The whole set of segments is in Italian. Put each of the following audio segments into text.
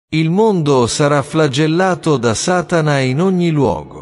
Il mondo sarà flagellato da Satana in ogni luogo.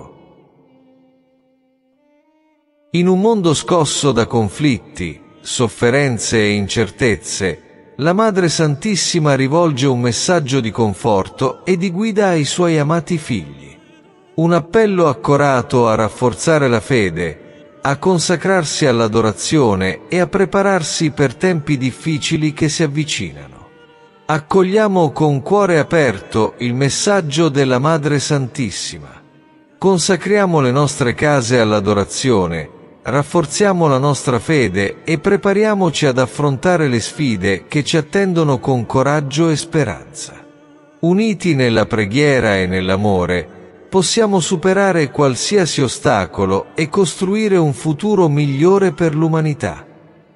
In un mondo scosso da conflitti, sofferenze e incertezze, la Madre Santissima rivolge un messaggio di conforto e di guida ai suoi amati figli. Un appello accorato a rafforzare la fede, a consacrarsi all'adorazione e a prepararsi per tempi difficili che si avvicinano. Accogliamo con cuore aperto il messaggio della Madre Santissima. Consacriamo le nostre case all'adorazione, rafforziamo la nostra fede e prepariamoci ad affrontare le sfide che ci attendono con coraggio e speranza. Uniti nella preghiera e nell'amore, possiamo superare qualsiasi ostacolo e costruire un futuro migliore per l'umanità.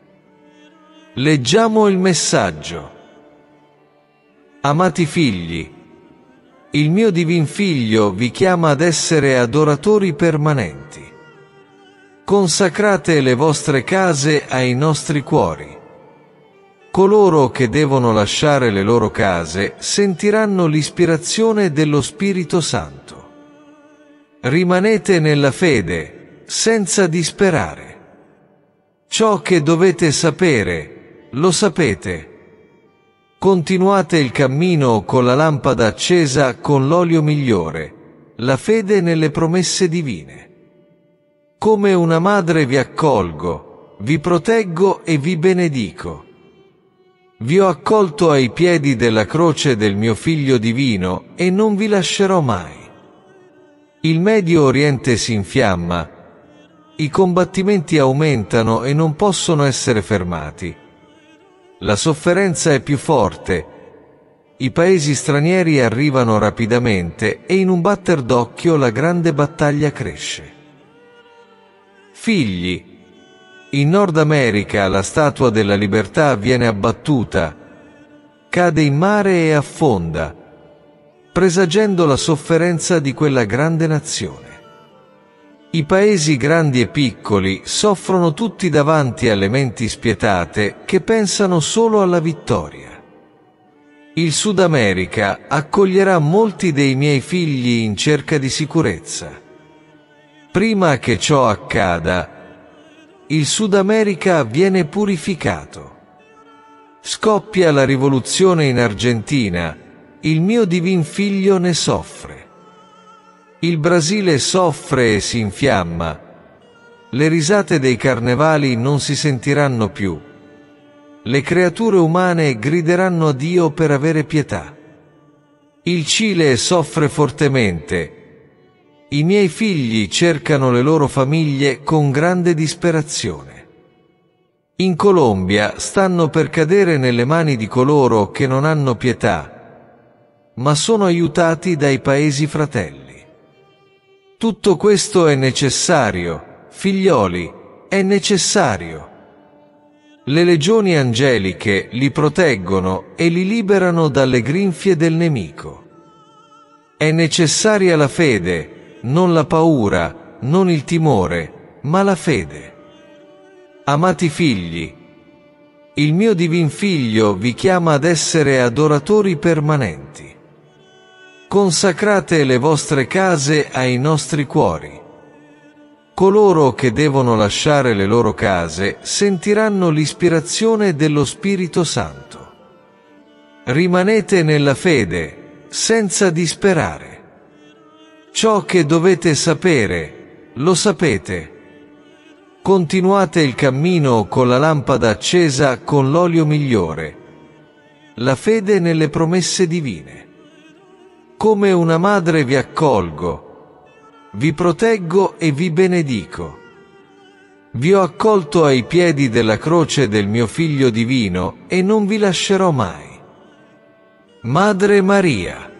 Leggiamo il messaggio. Amati figli, il mio Divin Figlio vi chiama ad essere adoratori permanenti. Consacrate le vostre case ai nostri cuori. Coloro che devono lasciare le loro case sentiranno l'ispirazione dello Spirito Santo. Rimanete nella fede, senza disperare. Ciò che dovete sapere, lo sapete. Continuate il cammino con la lampada accesa con l'olio migliore, la fede nelle promesse divine. Come una madre vi accolgo, vi proteggo e vi benedico. Vi ho accolto ai piedi della croce del mio Figlio divino e non vi lascerò mai. Il Medio Oriente si infiamma, i combattimenti aumentano e non possono essere fermati. La sofferenza è più forte, i paesi stranieri arrivano rapidamente e in un batter d'occhio la grande battaglia cresce. Figli, in Nord America la Statua della Libertà viene abbattuta, cade in mare e affonda, presagendo la sofferenza di quella grande nazione. I paesi grandi e piccoli soffrono tutti davanti alle menti spietate che pensano solo alla vittoria. Il Sud America accoglierà molti dei miei figli in cerca di sicurezza. Prima che ciò accada, il Sud America viene purificato. Scoppia la rivoluzione in Argentina, il mio Divin Figlio ne soffre. Il Brasile soffre e si infiamma. Le risate dei carnevali non si sentiranno più. Le creature umane grideranno a Dio per avere pietà. Il Cile soffre fortemente. I miei figli cercano le loro famiglie con grande disperazione. In Colombia stanno per cadere nelle mani di coloro che non hanno pietà, ma sono aiutati dai paesi fratelli. Tutto questo è necessario, figlioli, è necessario. Le legioni angeliche li proteggono e li liberano dalle grinfie del nemico. È necessaria la fede, non la paura, non il timore, ma la fede. Amati figli, il mio Divin Figlio vi chiama ad essere adoratori permanenti. Consacrate le vostre case ai nostri cuori. Coloro che devono lasciare le loro case sentiranno l'ispirazione dello Spirito Santo. Rimanete nella fede, senza disperare. Ciò che dovete sapere, lo sapete. Continuate il cammino con la lampada accesa con l'olio migliore, la fede nelle promesse divine. Come una madre vi accolgo, vi proteggo e vi benedico. Vi ho accolto ai piedi della croce del mio Figlio divino e non vi lascerò mai. Madre Maria,